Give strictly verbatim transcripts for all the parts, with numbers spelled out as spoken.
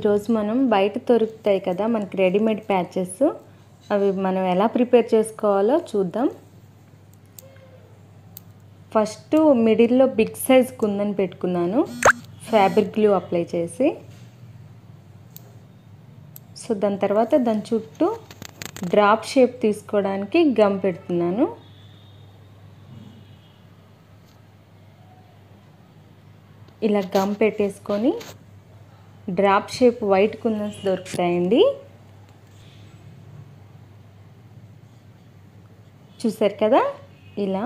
ఈరోజు మనం బయట దొరుకుతాయి కదా మనకి రెడీమేడ్ ప్యాచెస్, అవి మనం ఎలా ప్రిపేర్ చేసుకోవాలో చూద్దాం. ఫస్ట్ మిడిల్లో బిగ్ సైజ్ కుందని పెట్టుకున్నాను ఫ్యాబ్రిక్ గ్లూ అప్లై చేసి. సో దాని తర్వాత దాని చుట్టూ డ్రాప్ షేప్ తీసుకోవడానికి గమ్ పెడుతున్నాను. ఇలా గమ్ పెట్టేసుకొని డ్రాప్ షేప్ వైట్ కుందన్స్ దొరుకుతాయండి. చూసారు కదా ఇలా.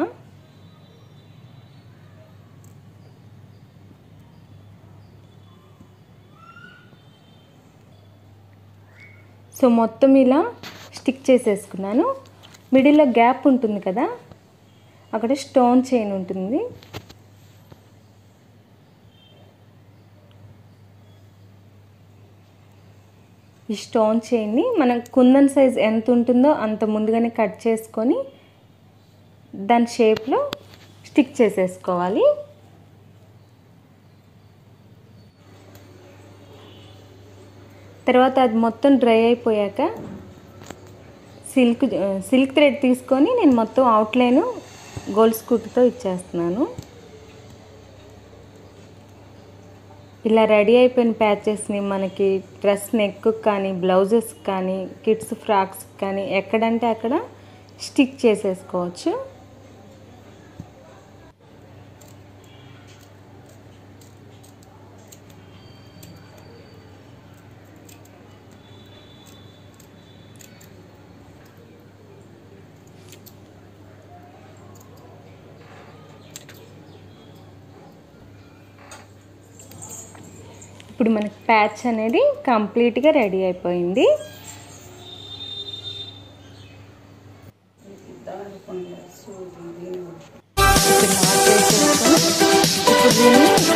సో మొత్తం ఇలా స్టిక్ చేసేసుకున్నాను. మిడిల్లో గ్యాప్ ఉంటుంది కదా, అక్కడ స్టోన్ చైన్ ఉంటుంది. ఈ స్టోన్ చైన్ని మనం కుందన్ సైజ్ ఎంత ఉంటుందో అంత ముందుగానే కట్ చేసుకొని దాని షేప్లో స్టిక్ చేసేసుకోవాలి. తర్వాత అది మొత్తం డ్రై అయిపోయాక సిల్క్ సిల్క్ థ్రెడ్ తీసుకొని నేను మొత్తం అవుట్లైన్ గోల్డ్ స్కూట్తో ఇచ్చేస్తున్నాను. ఇలా రెడీ అయిపోయిన ప్యాచెస్ని మనకి డ్రెస్ నెక్ కానీ, బ్లౌజెస్ కానీ, కిడ్స్ ఫ్రాక్స్ కానీ ఎక్కడంటే అక్కడ స్టిక్ చేసేసుకోవచ్చు. ఇప్పుడు మనకి ప్యాచ్ అనేది కంప్లీట్గా రెడీ అయిపోయింది. ఇప్పుడు దీన్ని